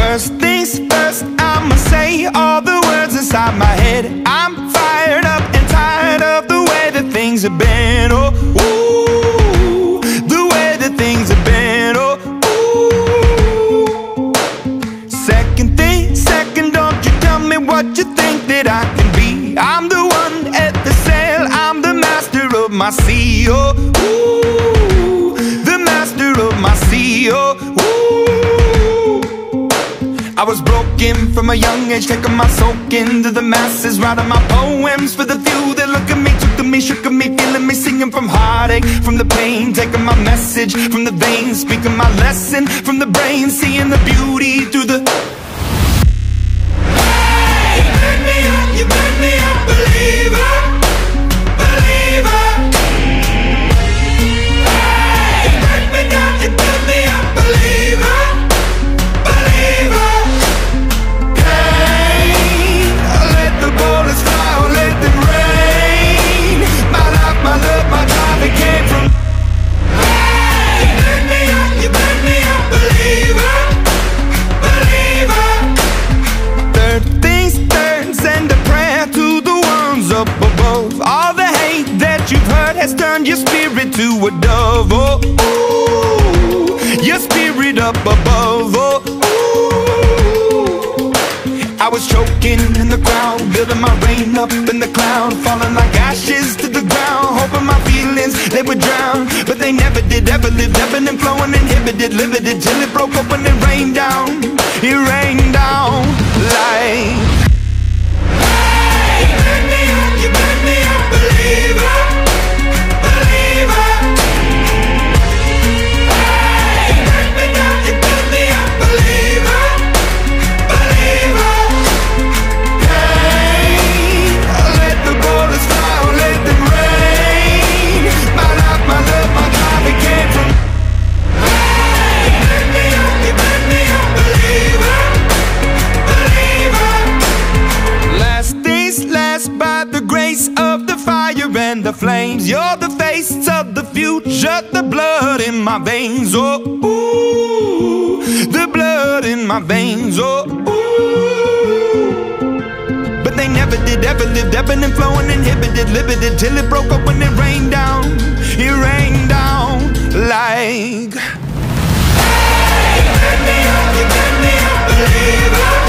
First things first, I'ma say all the words inside my head. I'm fired up and tired of the way that things have been. Oh, ooh, the way that things have been. Oh, ooh. Second thing, second, don't you tell me what you think that I can be. I'm the one at the sail, I'm the master of my sea. Oh, ooh, the master of my sea. Oh, ooh. I was broken from a young age, taking my soak into the masses, writing my poems for the few that look at me, took to me, shook at me, feeling me, singing from heartache, from the pain, taking my message from the veins, speaking my lesson from the brain, seeing the beauty through the... Hey, you made me a believer, believer. Hey, you break me down, you made me a believer, believer. Bullets fly or let them rain. My life, my love, my drive, it came from. Hey, you made me a believer, believer. Third things third, send a prayer to the ones up above. All the hate that you've heard has turned your spirit to a dove. Oh, ooh, your spirit up above. Oh, ooh. I was choking in the crowd, building my rain up in the cloud, falling like ashes to the ground, hoping my feelings, they would drown, but they never did, ever lived, ebbing and flowing, inhibited, limited, till it broke up when it rained down like... Hey, you made me a believer, believer. Hey, you break me down, you made me a believer, believer. Bullets fly or let them rain. My life, my love, my drive, it came from. Hey, you made me a believer, believer. Last things last, by the grace of the fire and the flames. You're the face of the future, the blood in my veins. Oh, ooh, the blood in my veins. Oh, ooh. They never did, ever lived, ebbing and flowing, inhibited, limited, till it broke up when it rained down like... Hey, you made me a believer.